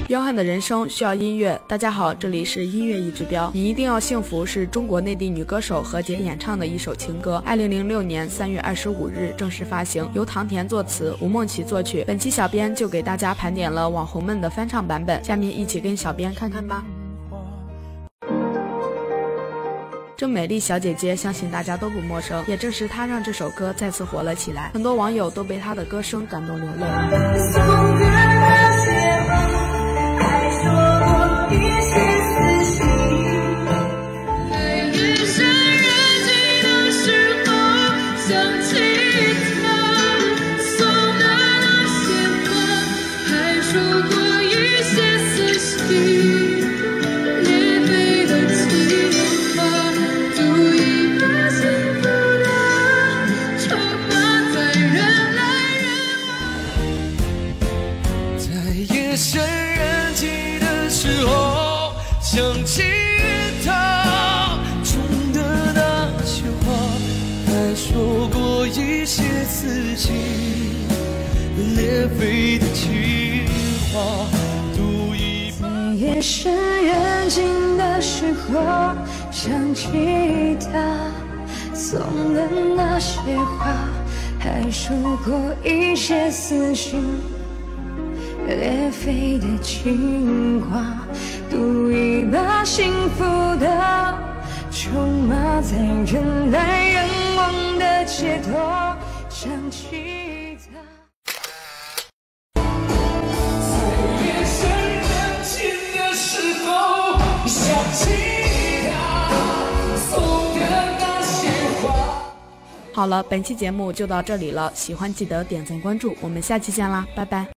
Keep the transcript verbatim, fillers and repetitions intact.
彪悍的人生需要音乐。大家好，这里是音乐一指标。你一定要幸福是中国内地女歌手何洁演唱的一首情歌，二零零六年三月二十五日正式发行，由唐田作词，吴梦琪作曲。本期小编就给大家盘点了网红们的翻唱版本，下面一起跟小编看看吧。这美丽小姐姐相信大家都不陌生，也正是她让这首歌再次火了起来，很多网友都被她的歌声感动流泪。 夜深人静的时候，想起他种的那些花，还说过一些刺激裂肺的情话。 在夜深人静的时候，想起他送的那些话，还说过一些撕心裂肺的情话，赌一把幸福的筹码，在人来人往的街头想起他。 在夜深人静的时候，想起他送的那些话。 好了，本期节目就到这里了，喜欢记得点赞关注，我们下期见啦，拜拜。